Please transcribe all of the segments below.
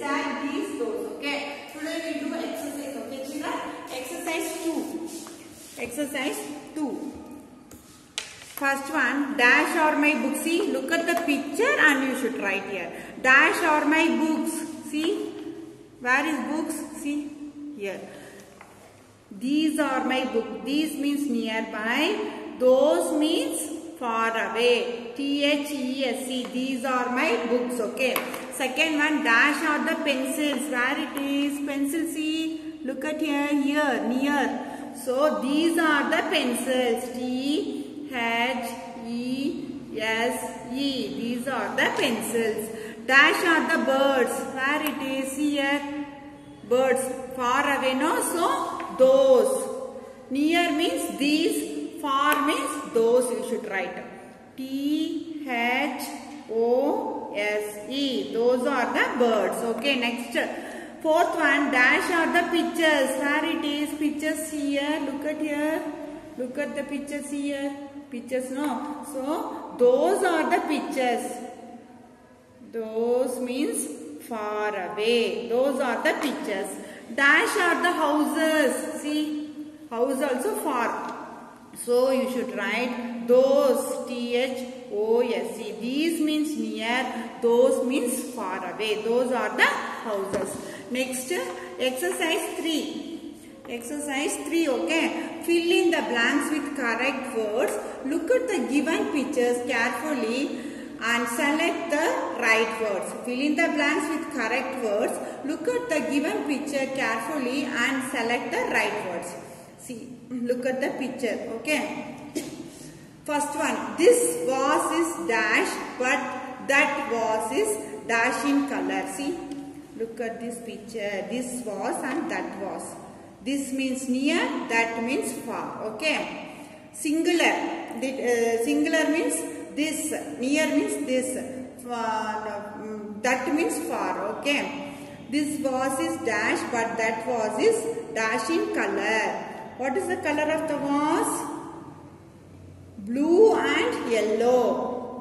that, these, those. Okay. Today we do exercise. Okay, children. Exercise 2. Exercise 2. First one, dash are my books. See, look at the picture and you should write here. Dash are my books. See, where is books? See, here. These are my books. These means nearby. Those means far away. THESE. These are my books. Okay. Second one, dash are the pencils. Where it is? Pencil. See, look at here. Here, near. So these are the pencils. THESE. These are the pencils. Dash are the birds. Where it is? Here. Birds. Far away. No. So those. Near means these. Far means those. You should write. THOSE. Those are the birds. Okay. Next. Fourth one. Dash are the pictures. Where it is? Pictures here. Look at here. Look at the pictures here. Pictures, no. So, those are the pictures. Those means far away. Those are the pictures. Dash are the houses. See, house also far. So, you should write those. THOSE. These means near. Those means far away. Those are the houses. Next, exercise 3. Exercise 3, okay. Fill in the blanks with correct words. Look at the given pictures carefully and select the right words. Fill in the blanks with correct words. Look at the given picture carefully and select the right words. See, look at the picture, okay. First one, this vase is dash, but that vase is dash in color. See, look at this picture. This vase and that vase. This means near, that means far. Okay. Singular. Singular means this. Near means this. That means far. Okay. This vase is dash, but that vase is dash in color. What is the color of the vase? Blue and yellow.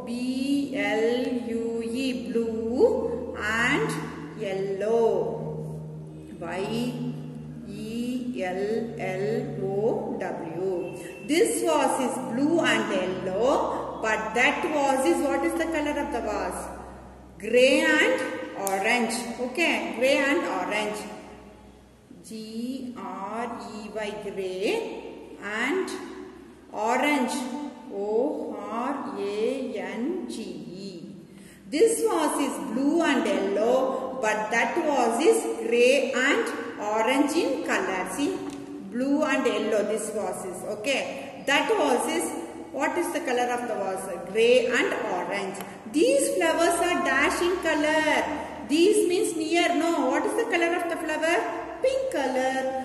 BLUE. Blue and yellow. YELLOW. This vase is blue and yellow, but that vase is, what is the color of the vase? Grey and orange. Okay, grey and orange. GREY, grey, and orange. ORANGE. This vase is blue and yellow, but that vase is grey and orange in color. See, blue and yellow this vase is. Okay, that vase is, what is the color of the vase? Grey and orange. These flowers are dash in color. These means near. No, what is the color of the flower? Pink color.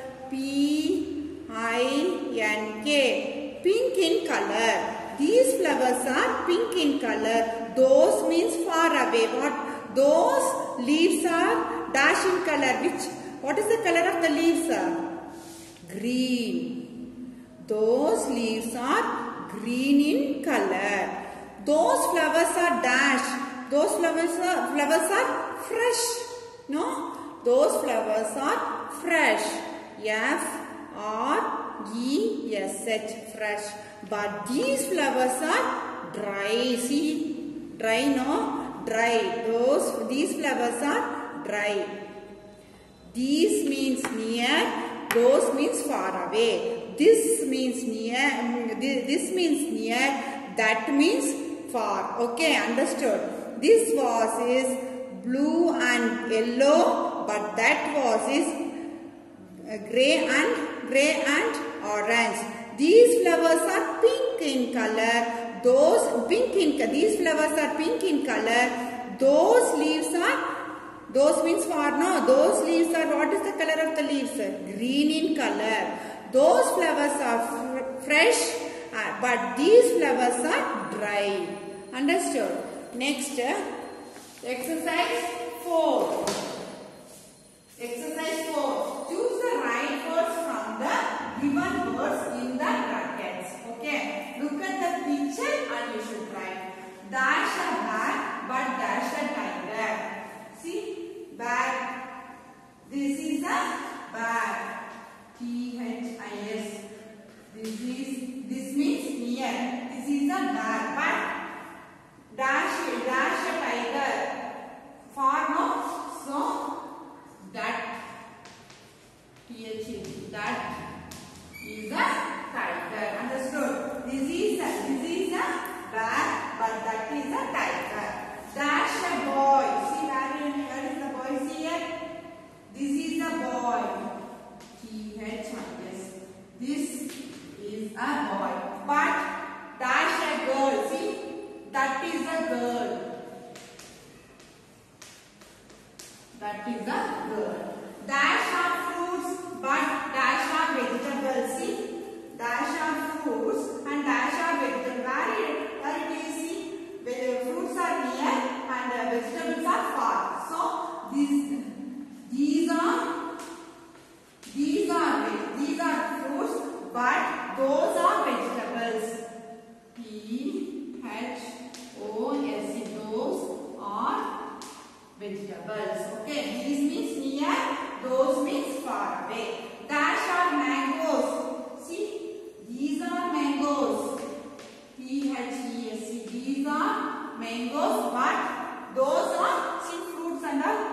PINK. Pink in color. These flowers are pink in color. Those means far away. What? Those leaves are dash in color. What is the color of the leaves? Green. Those leaves are green in color. Those flowers are dash. Those flowers are fresh. No? Those flowers are fresh. FRESH. Fresh. But these flowers are dry. See? Dry, no? Dry. These flowers are dry. These means near. Those means far away. This means near. This means near. That means far. Okay, understood. This vase is blue and yellow, but that vase is grey and orange. These flowers are pink in color. These flowers are pink in color. Those leaves are, those means far, no? Those leaves are, what is the color of the leaves? Green in color. Those flowers are fresh, but these flowers are dry. Understood? Next, exercise 4. Exercise 4. Choose the right words from the given words in the brackets. Okay. Look at the picture and you should write. Dash a bag, but dash a tiger. See? Bag, That is the girl. Dash are fruits, but dash are vegetables. See, dash are fruits and dash are vegetables. Where it is? See, fruits are near and vegetables are far. So these are fruits, but those are vegetables. P-H-O-S-E. Those are vegetables. Okay, these means near, those means far away. Dash are mangoes. See, these are mangoes. P-H-E-S-E. These are mangoes, but those are fruits and